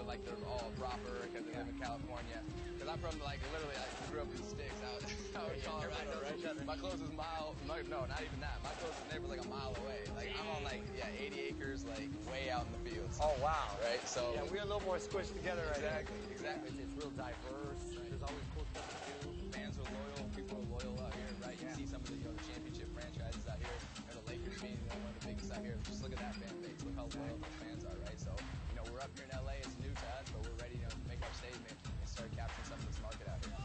like they're all proper because they live in California. Because I'm from like literally I grew up in the sticks out in Colorado, right? My closest mile, no, not even that. My closest neighbor's like a mile away. Like I'm on like 80 acres, like way out in the fields. Oh wow! Right, so yeah, we're a little more squished together right now. Exactly. It's real diverse. Right. There's always cool stuff to do. Fans are loyal. People are loyal out here, right? You see some of the the championship franchises out here, and the Lakers being one of the biggest out here. Just look at that fan base. Look how loyal those fans are, right? So we're up here in LA. It's new to us, but we're ready to make our statement and start capturing some of this market out here.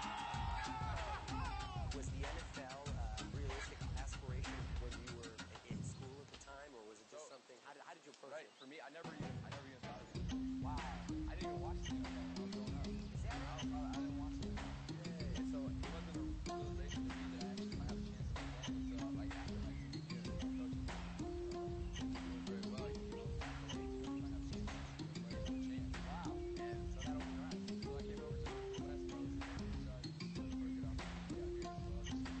Was the NFL a realistic aspiration when you were in school at the time, or was it just something? How did you approach it? For me, I never even thought of it. Wow. I didn't even watch the NFL when I was growing up. Is that right? I didn't watch it. Yeah. So it wasn't a realization to me that I actually might have a chance to do that until like after like 2 years of coaching. Doing very well, athletes, you might have a chance to play for a chance. Wow. And so that opened your eyes. So I came over to the West Coast and started to work it out here as well.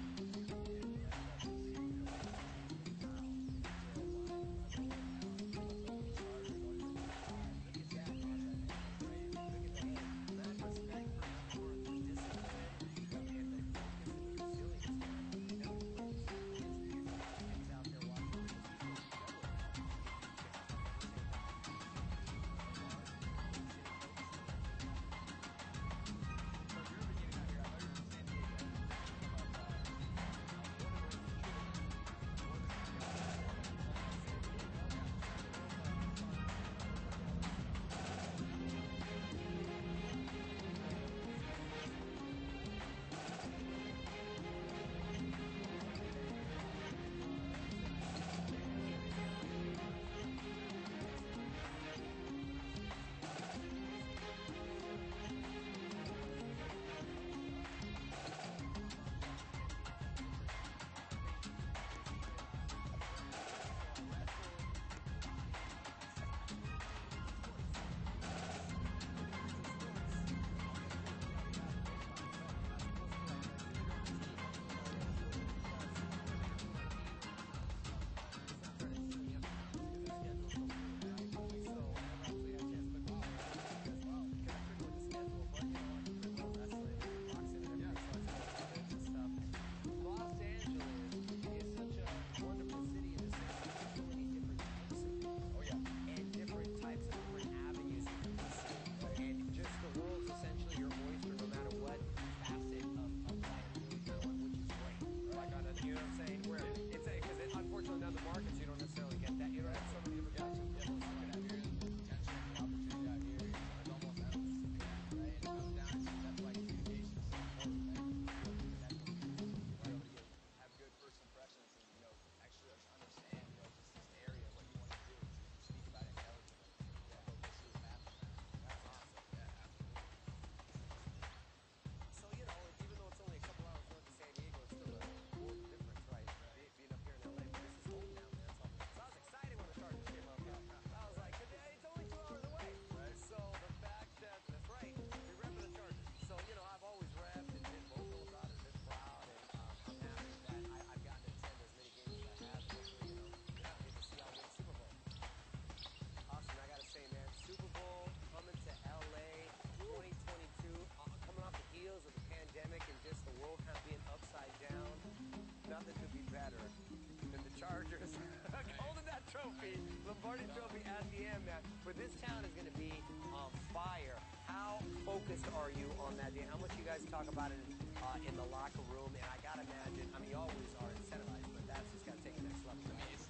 But this town is going to be on fire. How focused are you on that day? How much you guys talk about it in the locker room? And I got to imagine, I mean, you always are incentivized, but that's just got to take the next level. I mean,